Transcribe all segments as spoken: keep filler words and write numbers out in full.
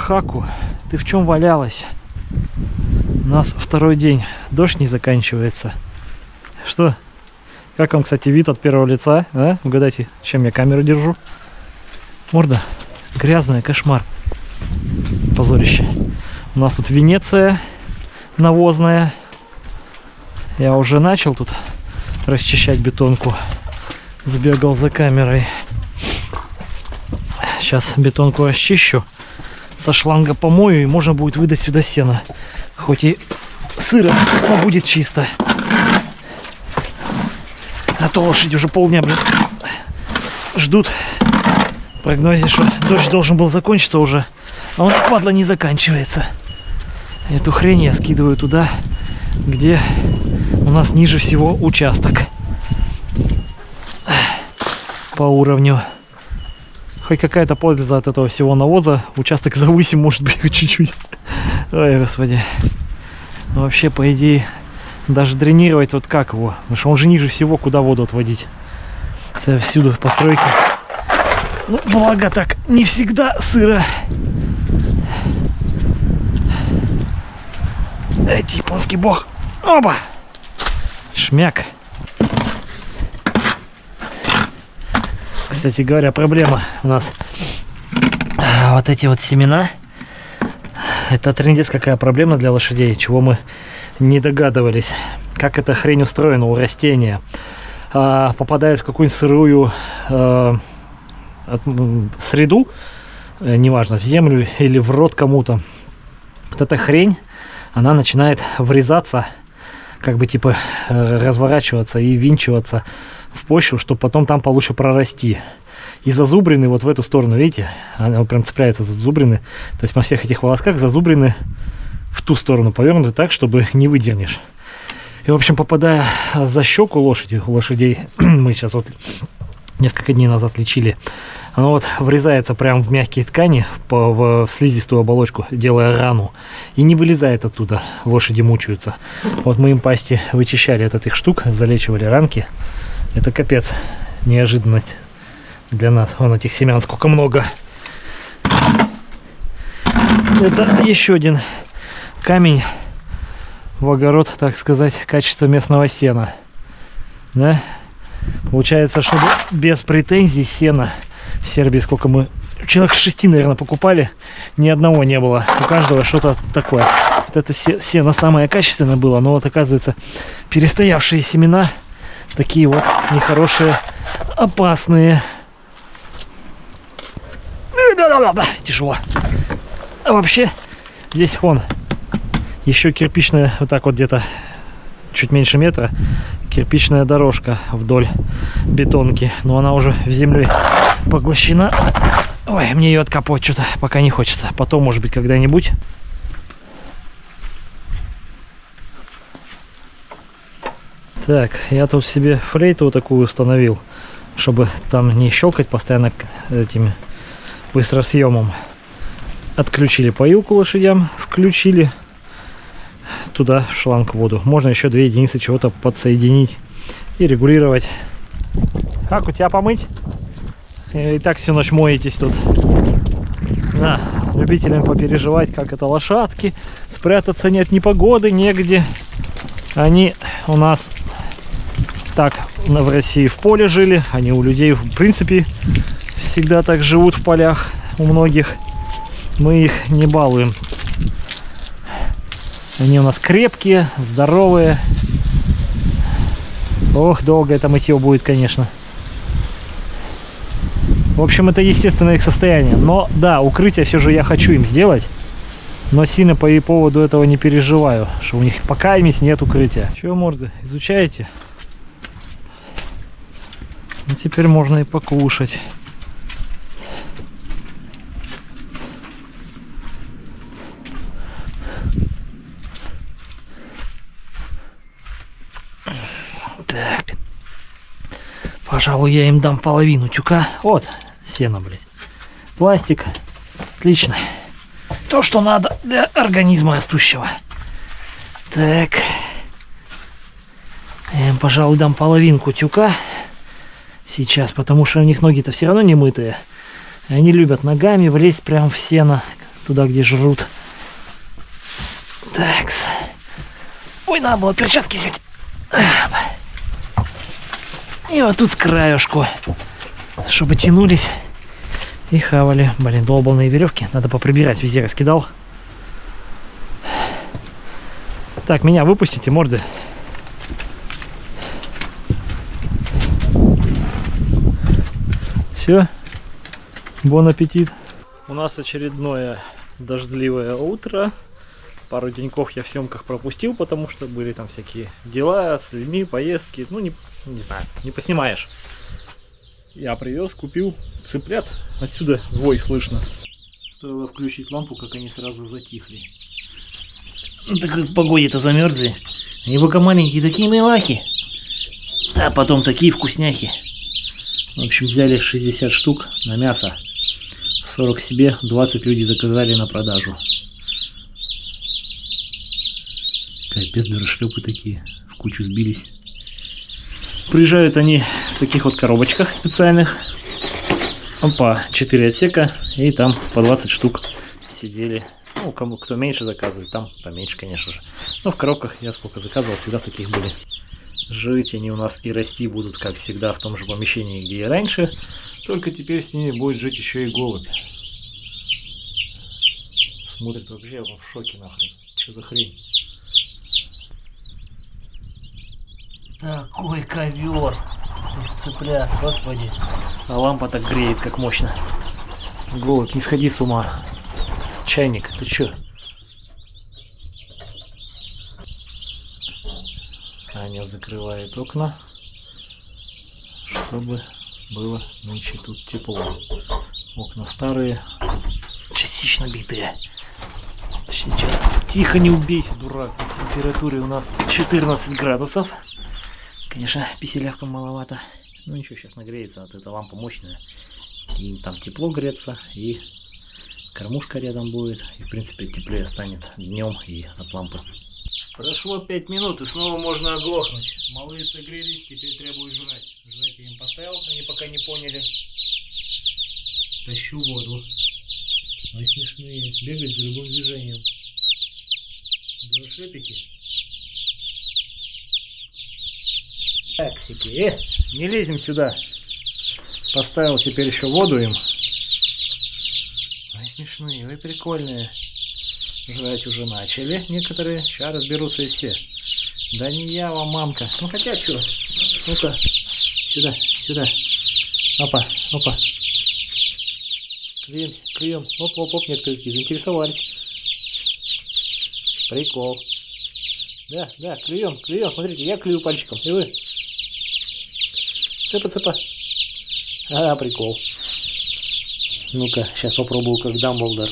Хаку, ты в чем валялась? У нас второй день, дождь не заканчивается. Что? Как вам, кстати, вид от первого лица? А? Угадайте, чем я камеру держу? Морда грязная, кошмар. Позорище. У нас тут Венеция навозная. Я уже начал тут расчищать бетонку. Сбегал за камерой. Сейчас бетонку расчищу. Со шланга помою, и можно будет выдать сюда сено. Хоть и сыро, но будет чисто. А то лошади уже полдня, блин, ждут. В прогнозе, что дождь должен был закончиться уже, а он, падла, не заканчивается. Эту хрень я скидываю туда, где у нас ниже всего участок по уровню. Хоть какая-то польза от этого всего навоза. Участок завысим, может быть, чуть-чуть. Ой, господи. Но вообще, по идее, даже дренировать вот как его. Потому что он же ниже всего, куда воду отводить. Это всюду постройки. Ну, благо так, не всегда сыро. Дайте, японский бог. Оба! Шмяк. Кстати говоря, проблема у нас. Вот эти вот семена. Это трындец какая проблема для лошадей, чего мы не догадывались. Как эта хрень устроена у растения. А, попадает в какую-нибудь сырую а, от, среду, э, неважно, в землю или в рот кому-то. Вот эта хрень, она начинает врезаться, как бы типа разворачиваться и винчиваться в почву, чтобы потом там получше прорасти. И зазубрины вот в эту сторону, видите, она прям цепляется за зазубрины. То есть на всех этих волосках зазубрины в ту сторону повернуты так, чтобы не выдернешь. И, в общем, попадая за щеку лошади, у лошадей, мы сейчас вот несколько дней назад лечили, оно вот врезается прям в мягкие ткани, по, в, в слизистую оболочку, делая рану, и не вылезает оттуда. Лошади мучаются. Вот мы им пасти вычищали от этих штук, залечивали ранки. Это капец, неожиданность для нас. Вон этих семян сколько много. Это еще один камень в огород, так сказать, качества местного сена. Да? Получается, чтобы без претензий сена в Сербии, сколько мы, человек шести, наверное, покупали, ни одного не было. У каждого что-то такое. Вот это сено самое качественное было, но вот, оказывается, перестоявшие семена такие вот нехорошие, опасные. Тяжело. А вообще, здесь вон еще кирпичная, вот так вот где-то чуть меньше метра, кирпичная дорожка вдоль бетонки. Но она уже в землю поглощена. Ой, мне ее откапывать что-то пока не хочется. Потом, может быть, когда-нибудь. Так, я тут себе флейту вот такую установил, чтобы там не щелкать постоянно этими быстросъемом. Отключили поилку лошадям, включили туда шланг в воду. Можно еще две единицы чего-то подсоединить и регулировать. Как у тебя помыть? И так всю ночь моетесь тут. На, любителям попереживать, как это лошадки. Спрятаться нет ни погоды, негде. Они у нас так в России в поле жили. Они у людей, в принципе, всегда так живут в полях. У многих. Мы их не балуем. Они у нас крепкие, здоровые. Ох, долго это мытье будет, конечно. В общем, это естественное их состояние. Но, да, укрытие все же я хочу им сделать. Но сильно по и поводу этого не переживаю, что у них пока имесь нет укрытия. Чего, морды, изучаете? Ну, теперь можно и покушать. Так. Пожалуй, я им дам половину тюка. Вот, сено, блядь. Пластик. Отлично. То, что надо для организма растущего. Так. Я им, пожалуй, дам половинку тюка. Сейчас, потому что у них ноги-то все равно не мытые. Они любят ногами влезть прямо в сено. туда, где жрут. Так. Ой, надо было перчатки взять. И вот тут с краешку, чтобы тянулись и хавали. Блин, долбанные веревки. Надо поприбирать, везде раскидал. Так, меня выпустите, морды. Все. Бон аппетит. У нас очередное дождливое утро. Пару деньков я в съемках пропустил, потому что были там всякие дела с людьми, поездки. Ну, не, не знаю, не поснимаешь. Я привез, купил цыплят. Отсюда вой слышно. Стоило включить лампу, как они сразу затихли. Ну, так как в погоде-то замерзли. Они пока маленькие, такие милахи. А потом такие вкусняхи. В общем, взяли шестьдесят штук на мясо. сорок себе, двадцать люди заказали на продажу. Капец, дуршлепы такие, в кучу сбились. Приезжают они в таких вот коробочках специальных. По четыре отсека, и там по двадцать штук сидели. Ну, кому кто меньше заказывает, там поменьше, конечно же. Но в коробках я сколько заказывал, всегда таких были. Жить они у нас и расти будут, как всегда, в том же помещении, где и раньше. Только теперь с ними будет жить еще и голубь. Смотрит вообще, он в шоке нахрен. Что за хрень? Такой ковер из цыплят, господи. А лампа так греет, как мощно. Голубь, не сходи с ума. Чайник, ты чё? Аня закрывает окна, чтобы было нынче тут тепло. Окна старые, частично битые. Сейчас. Тихо, не убейся, дурак. В температуре у нас четырнадцать градусов. Конечно, писелявка маловато. Ну ничего, сейчас нагреется. Вот эта лампа мощная. И там тепло греться, и кормушка рядом будет. И в принципе теплее станет днем и от лампы. Прошло пять минут, и снова можно оглохнуть. Малые согрелись, теперь требуют жрать. Жрать я им поставил, они пока не поняли. Тащу воду. Ой, смешные. Бегать за любым движением. Дуршлепики. Таксики. Э, не лезем сюда. Поставил теперь еще воду им. Ой, смешные, ой, прикольные. Жрать уже начали некоторые. Сейчас разберутся и все. Да не я вам, мамка. Ну хотя что? Ну-ка. Сюда, сюда. Опа, опа. Клюем, клюем. Оп, оп, оп. Некоторые такие заинтересовались. Прикол. Да, да, клюем, клюем. Смотрите, я клюю пальчиком. И вы. Цепа, цепа. А, прикол. Ну-ка, сейчас попробую, как Дамблдор.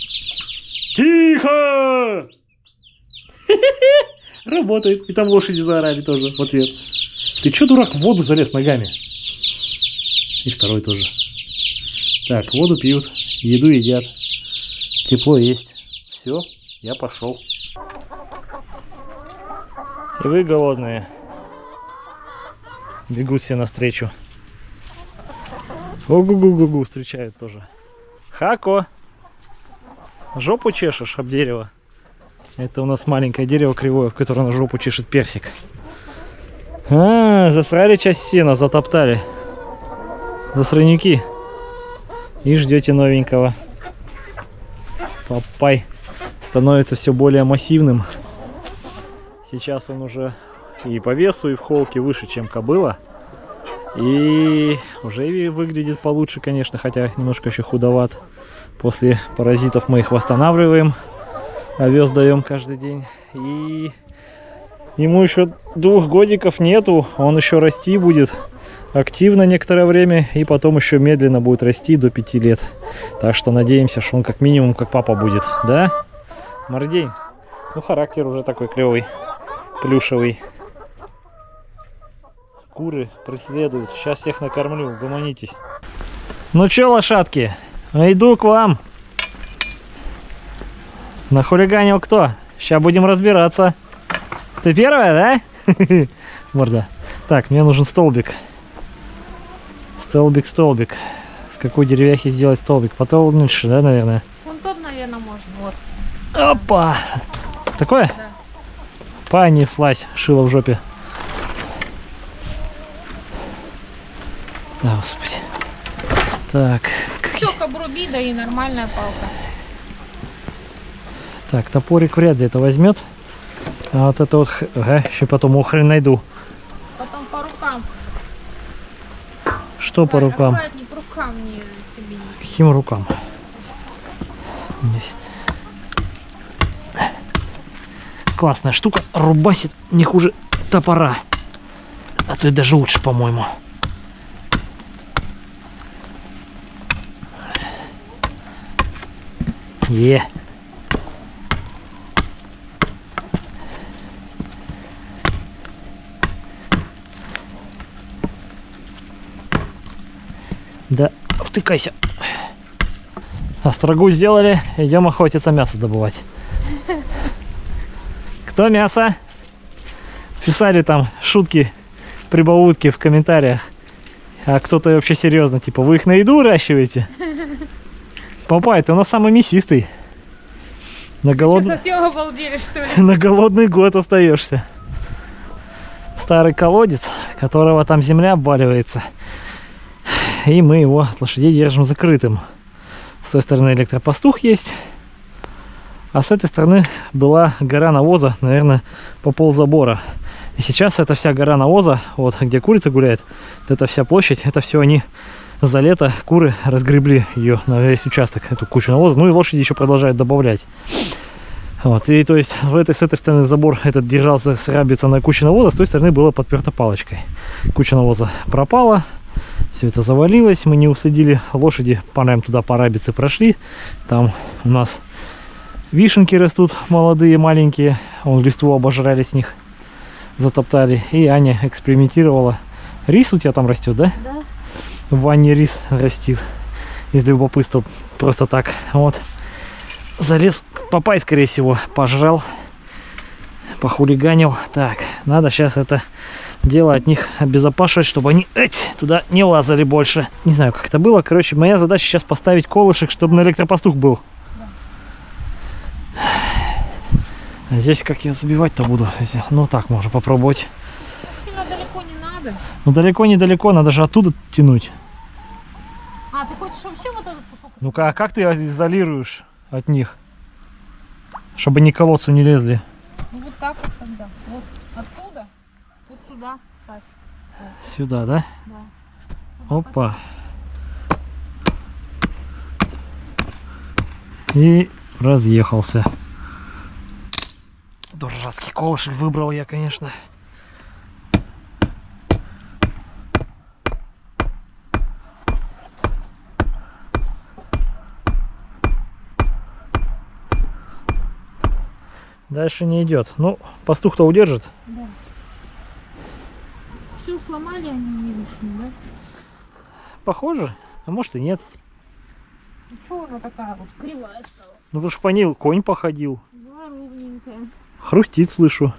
Тихо! Работает. И там лошади заорали тоже в ответ. Ты чё, дурак, в воду залез ногами? И второй тоже. Так, воду пьют, еду едят. Тепло есть. Все, я пошел. И вы голодные. Бегут все навстречу. Ого-го-го-го, встречают тоже. Хако! Жопу чешешь об дерево. Это у нас маленькое дерево кривое, в которое на жопу чешет персик. А, засрали часть сена, затоптали. Засранюки. И ждете новенького. Папай становится все более массивным. Сейчас он уже и по весу, и в холке выше, чем кобыла. И уже выглядит получше, конечно, хотя немножко еще худоват. После паразитов мы их восстанавливаем. Овес даем каждый день. И ему еще двух годиков нету. Он еще расти будет активно некоторое время. И потом еще медленно будет расти до пяти лет. Так что надеемся, что он как минимум как папа будет. Да? Мордень. Ну, характер уже такой клевый. Плюшевый. Куры преследуют. Сейчас всех накормлю. Гомонитесь. Ну че, лошадки? Иду к вам. Нахулиганил кто? Сейчас будем разбираться. Ты первая, да? Морда. Так, мне нужен столбик. Столбик, столбик. С какой деревяхи сделать столбик? Потолще, да, наверное? Вон тот, наверное, Вот. Опа! Такое? Да. Понеслась, шило в жопе. Да, господи. Так. Крючок обруби, да и нормальная палка. Так, топорик вряд ли это возьмет. А вот это вот, ага, еще потом его хрен найду. Потом по рукам. Что по Правильно, рукам? аккуратней, к рукам не себе. Каким рукам? Здесь. Классная штука, рубасит не хуже топора. А то и даже лучше, по-моему. Е. Да, втыкайся. Острогу сделали, идем охотиться, мясо добывать. Кто мясо? Писали там шутки, прибаутки в комментариях. А кто-то вообще серьезно, типа, вы их на еду выращиваете? Папа, ты у нас самый мясистый. На, голод... Что, совсем обалдели, что ли? на голодный год остаешься. Старый колодец, которого там земля обваливается. И мы его от лошадей держим закрытым. С той стороны электропастух есть. А с этой стороны была гора навоза, наверное, по пол забора. И сейчас эта вся гора навоза, вот где курица гуляет, вот эта вся площадь, это все они за лето, куры разгребли ее на весь участок, эту кучу навоза. Ну и лошади еще продолжают добавлять. Вот, и то есть в этой, с этой стороны забор этот держался, срабится на куче навоза, с той стороны было подперто палочкой. Куча навоза пропала, все это завалилось, мы не усадили лошади, пора туда по рабице прошли. Там у нас вишенки растут молодые, маленькие, вон листву обожрали с них, затоптали. И Аня экспериментировала. Рис у тебя там растет, да? Да. В ванне рис растит. Из любопытства просто так. Вот. Залез Папай, скорее всего, пожрал, похулиганил. Так, надо сейчас это дело от них обезопасивать, чтобы они эть, туда не лазали больше. Не знаю, как это было. Короче, моя задача сейчас поставить колышек, чтобы на электропастух был. Да. А здесь как я забивать-то буду? Ну так, можно попробовать. Сильно далеко не надо. Ну далеко недалеко, надо же оттуда тянуть. А, ты хочешь вообще вот этот кусок? Ну-ка, а как ты изолируешь от них? Чтобы ни к колодцу не лезли. Ну вот так вот тогда. Вот оттуда, вот сюда ставь. Вот. Сюда, да? Да. Опа. И разъехался. Дурацкий колышек выбрал я, конечно. Дальше не идет. Ну, пастух-то удержит. Да. Все сломали они не вишню, да? Похоже. А может и нет. Ну что она такая вот кривая стала? Ну потому что по ней конь походил. Да, ровненькая. Хрустит, слышу.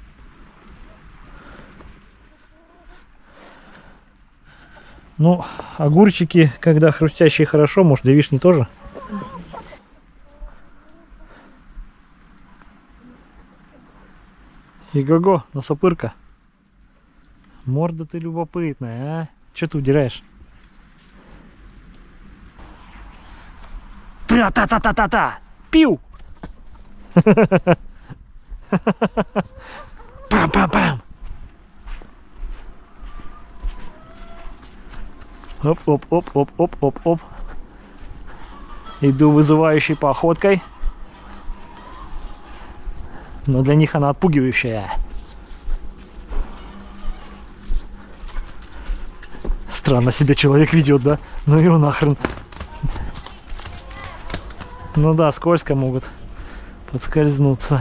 Ну, огурчики, когда хрустящие, хорошо. Может, для вишни тоже? Иго-го, носопырка. Морда ты любопытная, а? Че ты удираешь? Тра-та-та-та-та-та! Пиу! Пам-пам-пам! Оп-оп-оп-оп-оп-оп-оп. Иду вызывающей походкой. Но для них она отпугивающая. Странно себя человек ведет, да? Ну его нахрен. Ну да, скользко могут подскользнуться.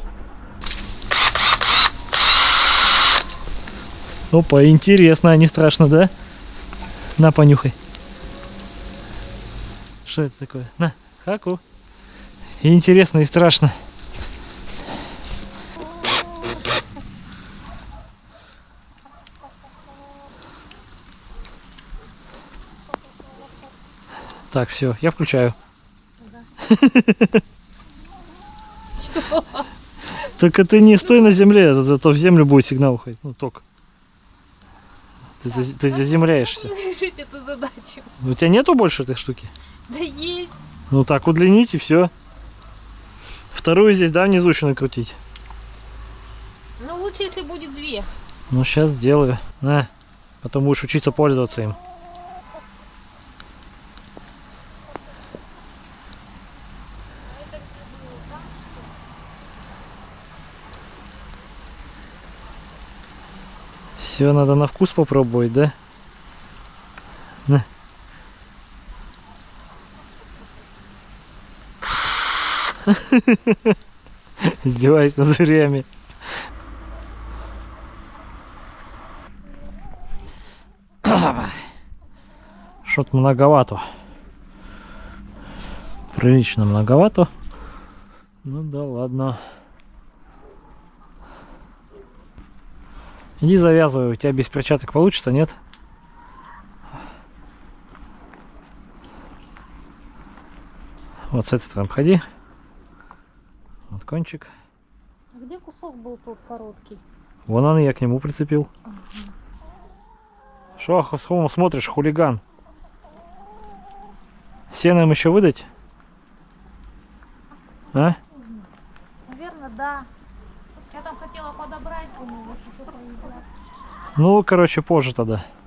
Опа, интересно, не страшно, да? На, понюхай. Что это такое? На, хаку. И интересно, и страшно. Так, все, я включаю. Да. Чего? Только ты не стой на земле, а то в землю будет сигнал уходить. Ну, ток. Ты, ты, ты заземляешься. Решить эту задачу. У тебя нету больше этой штуки? Да есть. Ну так, удлинить и все. Вторую здесь, да, внизу еще накрутить. Ну лучше, если будет две. Ну сейчас сделаю. На, потом будешь учиться пользоваться им. Все, надо на вкус попробовать, да? На. Издеваюсь над зверями. Что-то многовато. Прилично многовато. Ну да ладно. Иди завязывай, у тебя без перчаток получится, нет? Вот с этой стороны ходи. Вот кончик. А где кусок был тот короткий? Вон он, я к нему прицепил. Шо, ага. Смотришь, хулиган? Сеном еще выдать? А? Наверное, да. Я там хотела подобрать, по-моему, что-то. Ну, короче, позже тогда.